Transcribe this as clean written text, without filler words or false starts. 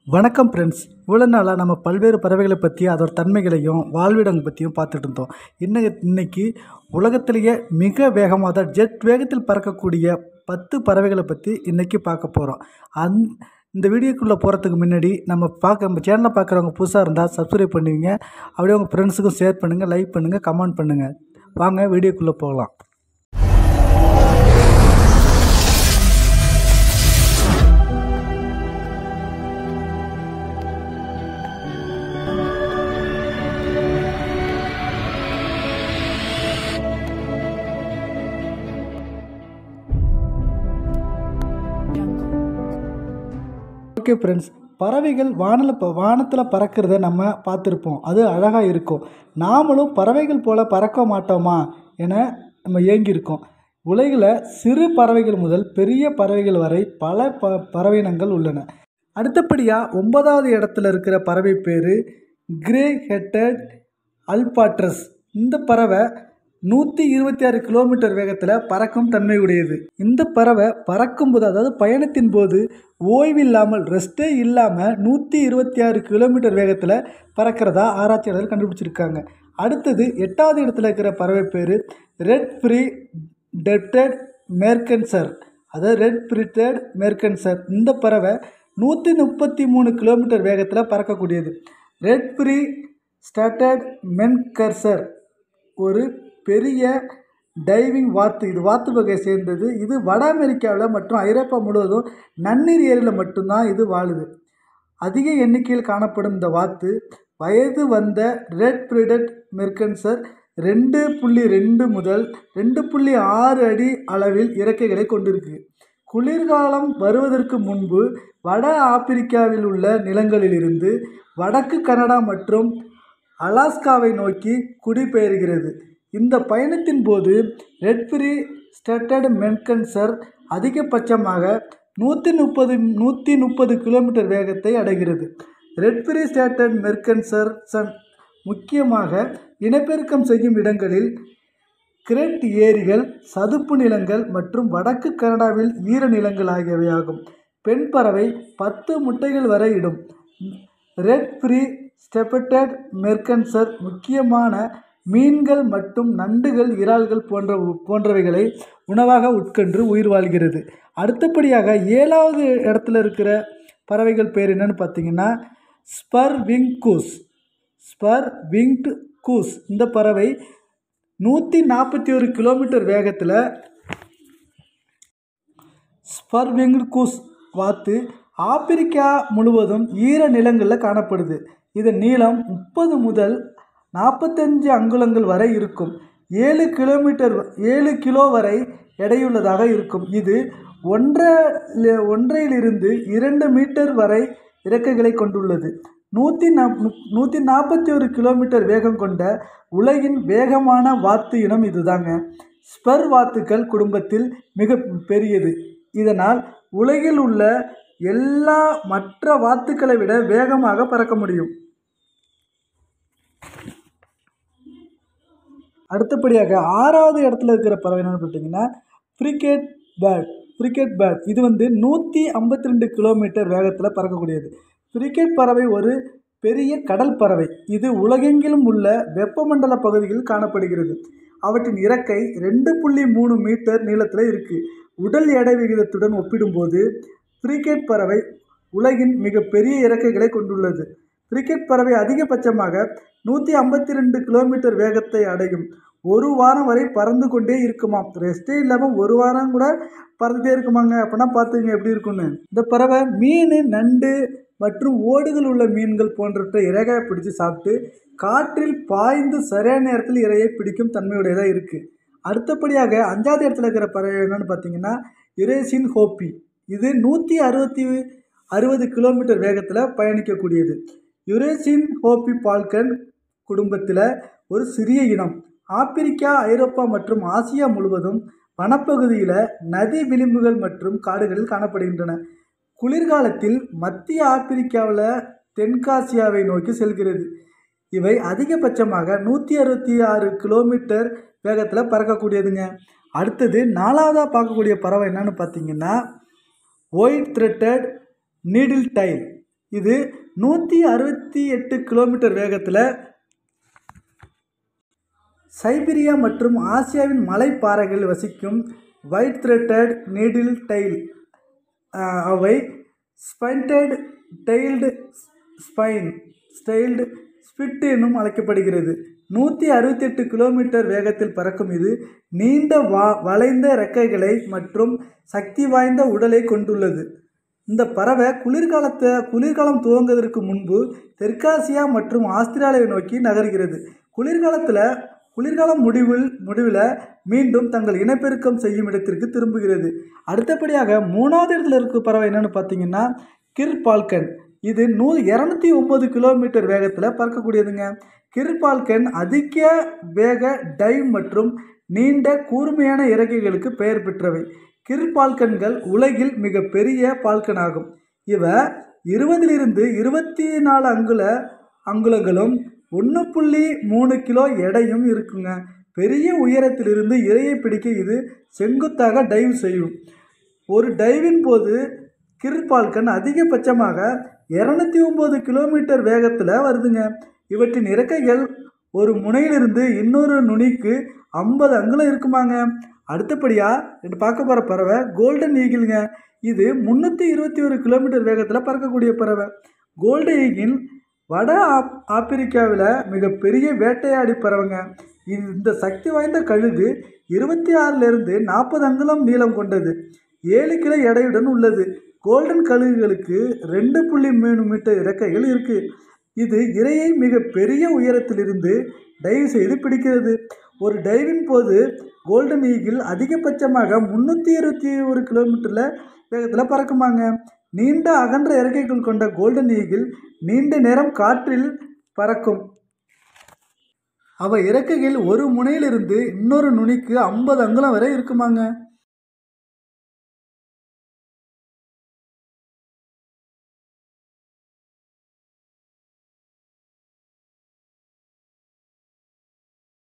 வணக்கம் ஃப்ரெண்ட்ஸ். இவ்வளோ நாளாக நம்ம பல்வேறு பறவைகளை பற்றி அதோட தன்மைகளையும் வாழ்விடங்கள் பற்றியும் பார்த்துட்டு இருந்தோம். இன்னைக்கு உலகத்திலேயே மிக வேகமாக தான் ஜெட் வேகத்தில் பறக்கக்கூடிய 10 பறவைகளை பற்றி இன்றைக்கி பார்க்க போகிறோம். இந்த வீடியோக்குள்ளே போகிறதுக்கு முன்னாடி நம்ம சேனலை பார்க்குறவங்க புதுசாக இருந்தால் சப்ஸ்கிரைப் பண்ணுவீங்க. அப்படியே உங்கள் ஃப்ரெண்ட்ஸுக்கும் ஷேர் பண்ணுங்கள், லைக் பண்ணுங்கள், கமெண்ட் பண்ணுங்கள். வாங்க வீடியோக்குள்ளே போகலாம். ஓகே ஃப்ரெண்ட்ஸ், பறவைகள் வானத்தில் பறக்கிறத நம்ம பார்த்துருப்போம். அது அழகாக இருக்கும். நாமளும் பறவைகள் போல் பறக்க மாட்டோமா என நம்ம ஏங்கியிருக்கோம். உலகில் சிறு பறவைகள் முதல் பெரிய பறவைகள் வரை பல பறவையினங்கள் உள்ளன. அடுத்தபடியாக 9வது இடத்துல இருக்கிற பறவை பேர் கிரே ஹெட்டட் அல்பாட்ரஸ். இந்த பறவை 126 கிலோமீட்டர் வேகத்தில் பறக்கும் தன்மை உடையது. இந்த பறவை பறக்கும்போது, அதாவது பயணத்தின் போது ஓய்வில்லாமல், ரெஸ்ட்டே இல்லாமல் 126 கிலோமீட்டர் வேகத்தில் பறக்கிறதா ஆராய்ச்சியாளர்கள் கண்டுபிடிச்சிருக்காங்க. அடுத்தது 8வது இடத்துல இருக்கிற பறவை பேர் ரெட்-பிரிடெட் மெர்கன்சர். அதாவது ரெட்-பிரிடெட் மெர்கன்சர். இந்த பறவை 133 கிலோமீட்டர் வேகத்தில் பறக்கக்கூடியது. ரெட்-பிரிடெட் மெர்கன்சர் ஒரு பெரிய டைவிங் வாத்து. இது வாத்து வகையை சேர்ந்தது. இது வட அமெரிக்காவில் மற்றும் ஐரோப்பா முழுவதும் நன்னீர் ஏரியில் மட்டும்தான் இது வாழுது. அதிக எண்ணிக்கையில் காணப்படும் இந்த வாத்து வயது வந்த ரெட்-பிரிடெட் மெர்கன்சர் 2.2 முதல் 2.6 அடி அளவில் இறக்கைகளை கொண்டிருக்கு. குளிர்காலம் வருவதற்கு முன்பு வட ஆப்பிரிக்காவில் உள்ள நிலங்களிலிருந்து வடக்கு கனடா மற்றும் அலாஸ்காவை நோக்கி குடிபெயர்கிறது. இந்த பயணத்தின் போது ரெட்-பிரிடெட் மெர்கன்சர் அதிகபட்சமாக 130 கிலோமீட்டர் வேகத்தை அடைகிறது. ரெட்-பிரிடெட் மெர்கன்சர் முக்கியமாக இனப்பெருக்கம் செய்யும் இடங்களில் கிரேட் ஏரிகள், சதுப்பு நிலங்கள் மற்றும் வடக்கு கனடாவில் ஈர நிலங்கள் ஆகியவையாகும். பெண் பறவை 10 முட்டைகள் வரை இடும். ரெட்-பிரிடெட் மெர்கன்சர் முக்கியமான மீன்கள் மற்றும் நண்டுகள், இறால்கள் போன்றவைகளை உணவாக உட்கொண்டு உயிர் வாழ்கிறது. அடுத்தபடியாக 7வது இடத்துல இருக்கிற பறவைகள் பேர் என்னன்னு பார்த்தீங்கன்னா ஸ்பர்-விங்டு கூஸ். இந்த பறவை 141 கிலோமீட்டர் வேகத்தில் ஸ்பர்-விங்டு கூஸ் வாத்து ஆப்பிரிக்கா முழுவதும் ஈர நிலங்களில் காணப்படுது. இதன் நீளம் 30 முதல் 45 அங்குலங்கள் வரை இருக்கும். 7 கிலோ வரை எடையுள்ளதாக இருக்கும். இது 1.5 to 2 மீட்டர் வரை இறக்கைகளை கொண்டுள்ளது. 141 கிலோமீட்டர் வேகம் கொண்ட உலகின் வேகமான வாத்து இனம் இதுதாங்க. ஸ்பர் வாத்துக்கள் குடும்பத்தில் மிக பெரியது. இதனால் உலகில் உள்ள எல்லா மற்ற வாத்துக்களை விட வேகமாக பறக்க முடியும். அடுத்தபடியாக 6வது இடத்துல இருக்கிற பறவை என்னன்னு பார்த்தீங்கன்னா ஃப்ரிகேட் பேர்ட். இது 152 கிலோமீட்டர் வேகத்தில் பறக்கக்கூடியது. ஃப்ரிகேட் பறவை ஒரு பெரிய கடல் பறவை. இது உலகெங்கிலும் உள்ள வெப்பமண்டல பகுதிகளில் காணப்படுகிறது. அவற்றின் இறக்கை 2.3 மீட்டர் நீளத்தில் இருக்குது. உடல் எடை விகிதத்துடன் ஒப்பிடும்போது ஃப்ரிகேட் பறவை உலகின் மிக பெரிய இறக்கைகளை கொண்டுள்ளது. ஃப்ரிகேட் பறவை அதிகபட்சமாக 152 கிலோமீட்டர் வேகத்தை அடையும். ஒரு வாரம் வரை பறந்து கொண்டே இருக்குமாம். ரெஸ்ட்டே இல்லாமல் ஒரு வாரம் கூட பறந்துகிட்டே இருக்குமாங்க. அப்படின்னா பார்த்துங்க எப்படி இருக்குன்னு. இந்த பறவை மீன், நண்டு மற்றும் ஓடுகள் உள்ள மீன்கள் போன்றவற்றை இறகையை பிடிச்சி சாப்பிட்டு காற்றில் பாய்ந்து சரியான நேரத்தில் இரையை பிடிக்கும் தன்மையுடையதாக இருக்குது. அடுத்தபடியாக 5வது இடத்துல இருக்கிற பறவை என்னென்னு பார்த்தீங்கன்னா யுரேசியன் ஹோப்பி. இது 160 கிலோமீட்டர் வேகத்தில் பயணிக்கக்கூடியது. யுரேசியன் ஹோப்பி பால்கன் குடும்பத்தில் ஒரு சிறிய இனம். ஆப்பிரிக்கா, ஐரோப்பா மற்றும் ஆசியா முழுவதும் வனப்பகுதியில், நதி விளிம்புகள் மற்றும் காடுகளில் காணப்படுகின்றன. குளிர்காலத்தில் மத்திய ஆப்பிரிக்காவில் தென்காசியாவை நோக்கி செல்கிறது. இவை அதிகபட்சமாக 166 கிலோமீட்டர் வேகத்தில் பறக்கக்கூடியதுங்க. அடுத்தது 4வதாக பார்க்கக்கூடிய பறவை என்னன்னு பார்த்தீங்கன்னா ஒயிட் த்ரெட்டட் நீடில் டைல். இது 168 கிலோமீட்டர் வேகத்தில் சைபீரியா மற்றும் ஆசியாவின் மலைப்பாறைகளில் வசிக்கும் ஒயிட் த்ரெட்டட் நீடில் டெயில். அவை ஸ்பைன்டட் டெயில்டு ஸ்பிட் எனும் அழைக்கப்படுகிறது. 168 கிலோமீட்டர் வேகத்தில் பறக்கும் இது நீண்ட வளைந்த இறக்கைகளை மற்றும் சக்தி வாய்ந்த உடலை கொண்டுள்ளது. இந்த பறவை குளிர்காலம் துவங்குவதற்கு முன்பு தெற்காசியா மற்றும் ஆஸ்திரேலியாவை நோக்கி நகர்கிறது. குளிர்காலம் முடிவில் மீண்டும் தங்கள் இனப்பெருக்கம் செய்யும் இடத்திற்கு திரும்புகிறது. அடுத்தபடியாக 3வது இடத்துல இருக்க பறவை என்னென்னு பார்த்தீங்கன்னா கிர்-பால்கன். இது 209 கிலோமீட்டர் வேகத்தில் பறக்கக்கூடியதுங்க. கிர்-பால்கன் அதிக வேக டைவ் மற்றும் நீண்ட கூர்மையான இறக்கைகளுக்கு பெயர் பெற்றவை. கிர்-பால்கன்கள் உலகில் மிக பெரிய பால்கன் ஆகும். இவ 20 to 24 அங்குலங்களும் 1.3 கிலோ எடையும் இருக்குங்க. பெரிய உயரத்திலிருந்து இரையை பிடிக்க இது செங்குத்தாக டைவ் செய்யும். ஒரு டைவின் போது கிர்-பால்கன் அதிகபட்சமாக 209 கிலோமீட்டர் வேகத்தில் வருதுங்க. இவற்றின் இறக்கைகள் ஒரு முனையிலிருந்து இன்னொரு நுனிக்கு 50 அங்குலம் இருக்குமாங்க. அடுத்தபடியாக பார்க்க போகிற பறவை கோல்டன் ஈகிள்ங்க. இது 321 கிலோமீட்டர் வேகத்தில் பறக்கக்கூடிய பறவை. கோல்டன் ஈகிள் வட ஆப்பிரிக்காவில் மிகப்பெரிய வேட்டையாடி பறவைங்க. இந்த சக்தி வாய்ந்த கழுகு 26 to 40 அங்குலம் நீளம் கொண்டது, 7 கிலோ எடையுடன் உள்ளது. கோல்டன் கழுகுகளுக்கு 2.3 மீட்டர் இறக்கைகள் இருக்குது. இது இரையை மிக பெரிய உயரத்திலிருந்து டைவ் செய்து பிடிக்கிறது. ஒரு டைவின் போது கோல்டன் ஈகிள் அதிகபட்சமாக 321 கிலோமீட்டரில் வேகத்தில் பறக்குமாங்க. நீண்ட அகன்ற இறக்கைகள் கொண்ட கோல்டன் ஈகிள் நீண்ட நேரம் காற்றில் பறக்கும். அவை இறக்கைகள் ஒரு முனையிலிருந்து இன்னொரு நுனிக்கு 50 அங்குலம் வரை இருக்குமாங்க.